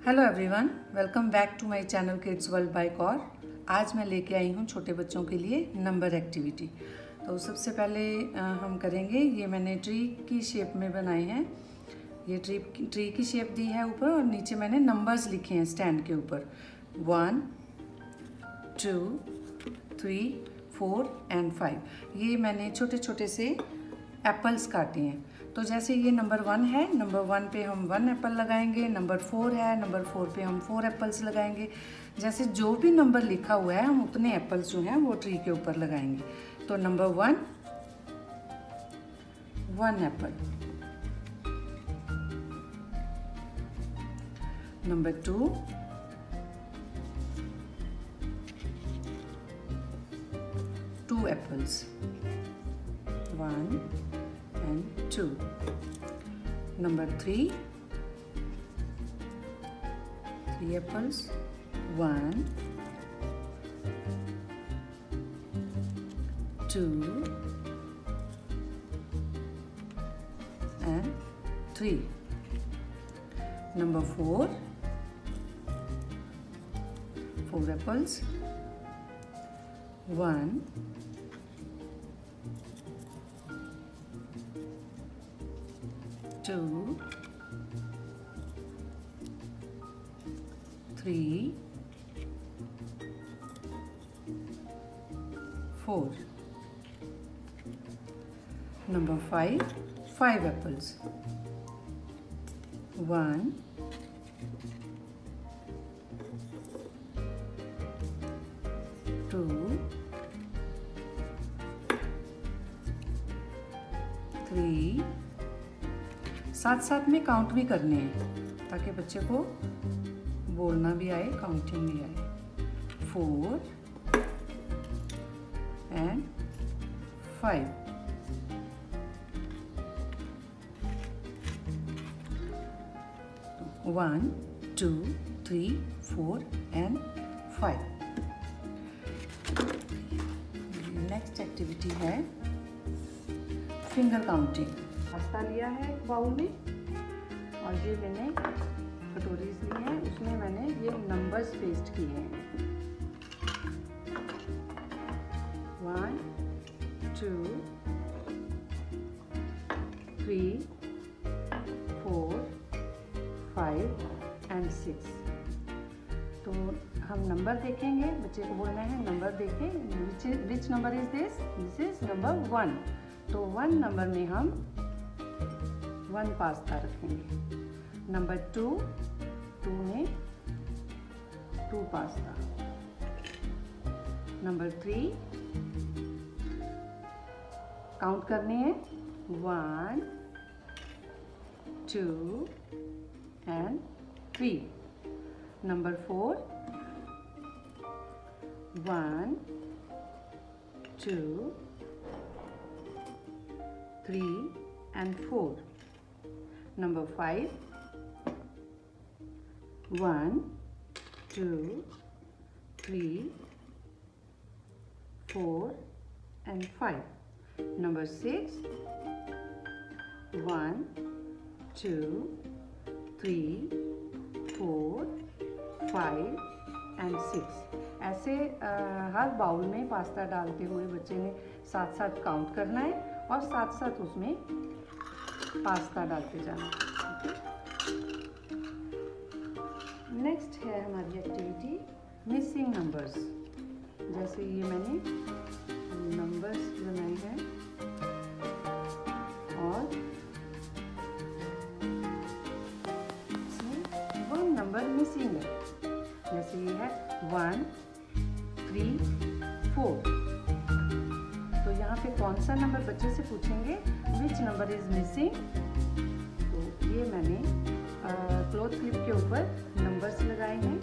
Hello everyone, welcome back to my channel kids world by Kaur. आज मैं लेके आई हूँ छोटे बच्चों के लिए नंबर एक्टिविटी। तो सबसे पहले हम करेंगे, ये मैंने ट्री की शेप में बनाए हैं। ये ट्री की शेप दी है ऊपर और नीचे मैंने नंबर्स लिखे हैं स्टैंड के ऊपर 1, 2, 3, 4 एंड 5। ये मैंने छोटे छोटे से एप्पल्स काटे हैं। तो जैसे ये नंबर 1 है, नंबर 1 पे हम 1 एप्पल लगाएंगे। नंबर 4 है, नंबर 4 पे हम 4 एप्पल्स लगाएंगे। जैसे जो भी नंबर लिखा हुआ है हम उतने एप्पल्स जो हैं वो ट्री के ऊपर लगाएंगे। तो number 1 apple, number 2 2 apples, 1 and 2. Number 3 apples, 1, 2 and 3. Number 4 apples, 1, 2, 3, 4. Number 5 apples, 1, 2, 3। साथ साथ में काउंट भी करने हैं ताकि बच्चे को बोलना भी आए, काउंटिंग भी आए। 4 एंड 5। तो 1, 2, 3, 4 एंड 5। नेक्स्ट एक्टिविटी है फिंगर काउंटिंग। पास्ता लिया है एक बाउल में और ये मैंने कटोरीज ली हैं, उसमें मैंने ये नंबर्स पेस्ट किए हैं। 1, 2, 3, 4, 5 एंड 6। तो हम नंबर देखेंगे, बच्चे को बोलना है नंबर देखें, which number is this is number 1। तो 1 नंबर में हम 1 पास्ता रखेंगे। नंबर 2 में 2 पास्ता। नंबर 3 काउंट करने हैं 1, 2 and 3। Number 4 1, 2, 3 and 4. Number 5 1, 2, 3, 4 and 5. Number 6 1, 2, 3, 4, 5 and 6। ऐसे हर बाउल में पास्ता डालते हुए बच्चे ने साथ साथ काउंट करना है और साथ साथ उसमें पास्ता डालते जाना। नेक्स्ट है हमारी एक्टिविटी मिसिंग नंबर्स। जैसे ये मैंने नंबर्स बनाए हैं और इसमें 1 नंबर मिसिंग है। जैसे ये है 1, 3, 4। तो यहाँ पे कौन सा नंबर बच्चे से पूछेंगे विच नंबर इज मिसिंग। तो ये मैंने क्लॉथ क्लिप के ऊपर नंबर्स लगाए हैं।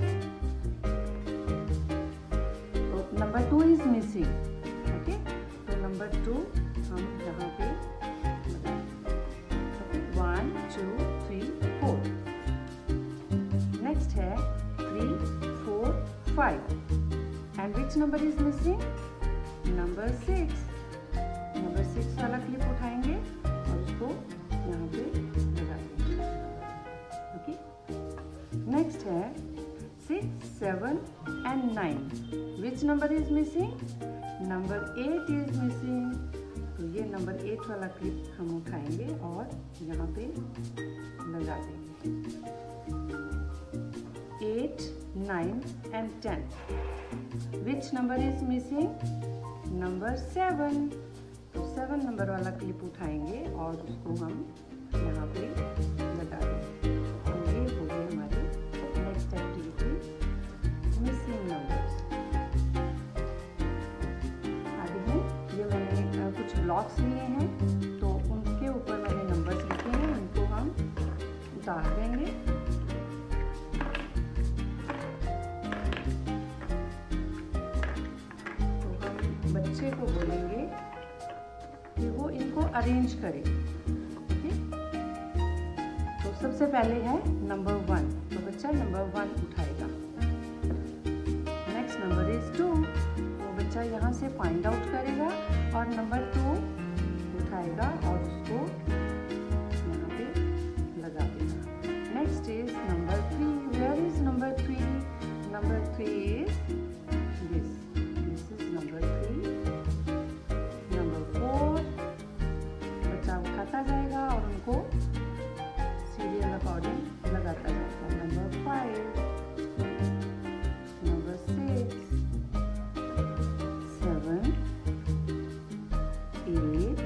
तो नंबर 2 इज मिसिंग। ओके, तो नंबर 2 हम यहाँ पे लगाएंगे। 1, 2, 3, 4। नेक्स्ट है 3, 4, 5 and which number is missing. Number 6। Number 6 वाला क्लिप उठाएंगे और उसको यहाँ पे लगाएंगे। ओके, नेक्स्ट है 6, 7 and 9. Which number is missing? Number 8 is missing. तो ये नंबर 8 वाला क्लिप हम उठाएंगे और यहाँ पे लगा देंगे। 8, 9 and 10. Which number is missing? Number 7. तो 7 नंबर वाला क्लिप उठाएंगे और उसको हम यहाँ पे लगा देंगे। तो ये हो गई हमारी नेक्स्ट एक्टिविटी, मिसिंग नंबर्स। आगे है, ये मैंने कुछ ब्लॉक्स लिए हैं, तो उनके ऊपर मैंने नंबर्स लिखे हैं, उनको हम उतार देंगे। तो हम बच्चे को बोलेंगे कि वो इनको अरेंज करे। सबसे पहले है नंबर 1, तो बच्चा नंबर 1 उठाएगा। नेक्स्ट नंबर इज 2, वो बच्चा यहाँ से फाइंड आउट करेगा और नंबर 2 उठाएगा और उसको यहाँ पे लगा देगा। Next is number 3, where is number 3? Number 3 is this is number 3। Number 4 बच्चा उठाता जाएगा और उनको अकॉर्डिंग लगाता जाता है। Number 5, number 6, 7, 8,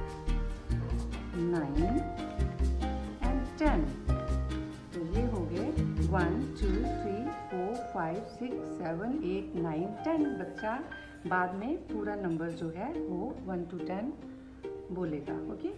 9 and 10। तो ये हो गए 1, 2, 3, 4, 5, 6, 7, 8, 9, 10। बच्चा बाद में पूरा नंबर जो है वो 1 to 10 बोलेगा। ओके।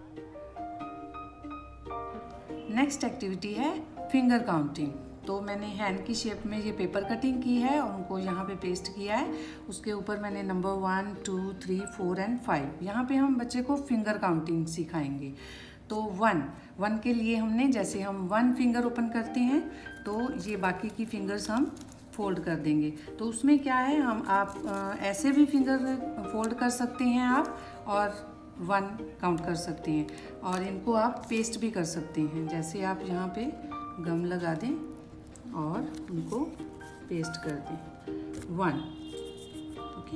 नेक्स्ट एक्टिविटी है फिंगर काउंटिंग। तो मैंने हैंड की शेप में ये पेपर कटिंग की है और उनको यहाँ पे पेस्ट किया है। उसके ऊपर मैंने नंबर 1, 2, 3, 4 and 5, यहाँ पे हम बच्चे को फिंगर काउंटिंग सिखाएंगे। तो 1 के लिए हमने, जैसे हम 1 फिंगर ओपन करते हैं तो ये बाकी की फिंगर्स हम फोल्ड कर देंगे। तो उसमें क्या है, आप ऐसे भी फिंगर फोल्ड कर सकते हैं आप और 1 काउंट कर सकते हैं, और इनको आप पेस्ट भी कर सकते हैं। जैसे आप यहाँ पे गम लगा दें और उनको पेस्ट कर दें 1। ओके।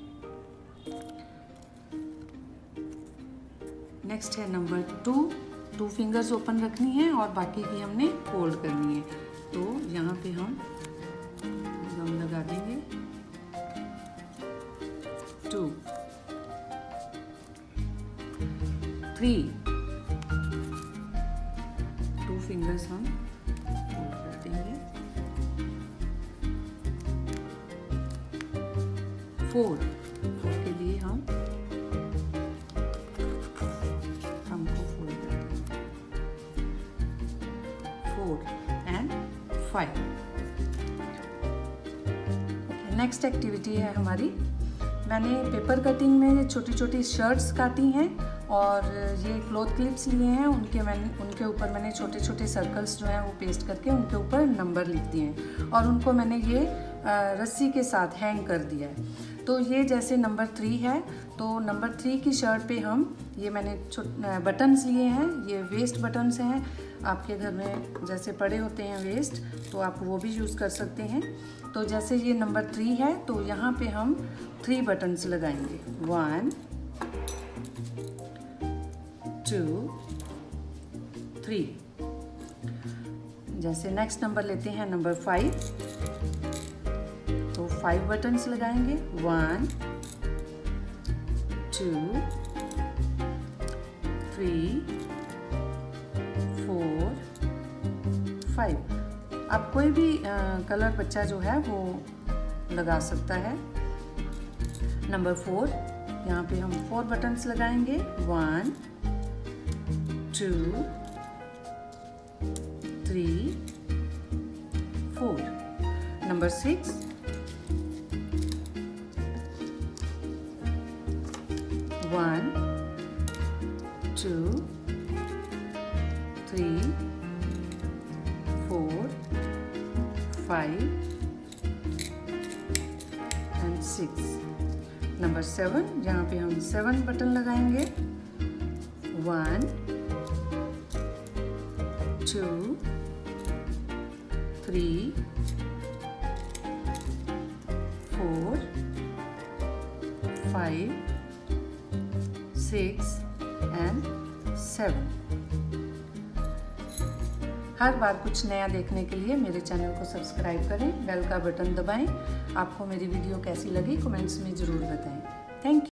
नेक्स्ट है नंबर 2 फिंगर्स ओपन रखनी है और बाकी की हमने फोल्ड करनी है। तो यहाँ पे हम गम लगा देंगे 2, 3, 2 फिंगर्स हम फोल्ड कर देंगे। 4 के लिए हम को फोल्ड कर देंगे 4 and 5। नेक्स्ट एक्टिविटी है हमारी, मैंने पेपर कटिंग में छोटी छोटी शर्ट्स काटी हैं और ये क्लॉथ क्लिप्स लिए हैं। उनके ऊपर मैंने छोटे छोटे सर्कल्स जो हैं वो पेस्ट करके उनके ऊपर नंबर लिख दिए हैं और उनको मैंने ये रस्सी के साथ हैंग कर दिया है। तो ये जैसे नंबर 3 है, तो नंबर 3 की शर्ट पे हम ये मैंने बटन्स लिए हैं। ये वेस्ट बटन्स हैं, आपके घर में जैसे पड़े होते हैं वेस्ट, तो आप वो भी यूज़ कर सकते हैं। तो जैसे ये नंबर 3 है तो यहाँ पे हम 3 बटन्स लगाएंगे, 1, 2, 3। जैसे नेक्स्ट नंबर लेते हैं नंबर 5, तो 5 बटन्स लगाएंगे, 1, 2, 3, 4, 5। आप कोई भी कलर बच्चा जो है वो लगा सकता है। नंबर 4, यहाँ पे हम 4 बटन्स लगाएंगे, 1, 2, 3, 4। Number 6, 1, 2, 3, 4, 5 and 6। नंबर 7, यहाँ पे हम 7 बटन लगाएंगे, 1, 2, 3, 4, 5, 6 and 7। हर बार कुछ नया देखने के लिए मेरे चैनल को सब्सक्राइब करें, बेल का बटन दबाएं। आपको मेरी वीडियो कैसी लगी कमेंट्स में ज़रूर बताएं। Thank you.